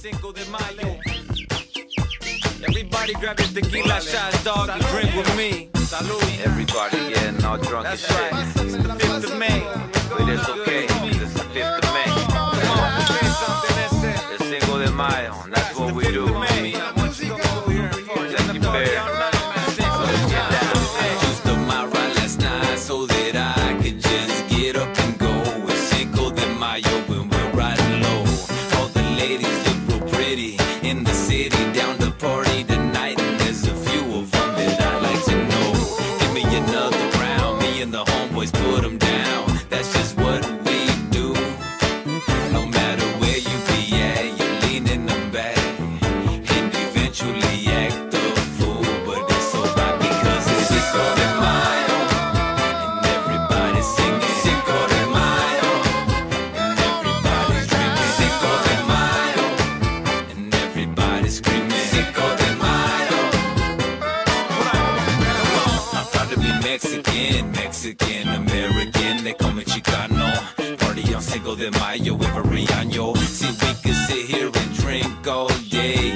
Cinco de Mayo. Everybody grab your tequila shots, dog, and drink with me. Salud. Everybody getting all drunk and That's shit. right. It's the 5th of May. But it's okay, it's the 5th of May. Come on, say something, that's it. The Cinco de Mayo, that's what we do. Thank you, Bear. I used to my ride last night so that I could just get up and go. It's Cinco de Mayo when we're riding low. All the ladies look real pretty in the city, down to party tonight, and there's a few of them that I'd like to know. Give me another round, me and the homeboys put them down. That's just what we do. No matter where you be at, you're leaning them back and eventually act the fool. But it's alright because it's Cinco de Mayo and everybody's singing Cinco de Mayo and everybody's drinking Cinco de Mayo and everybody's screaming Cinco de Mayo. I'm proud to be Mexican, American. They call me Chicano. Party on Cinco de Mayo every año. See, we can sit here and drink all day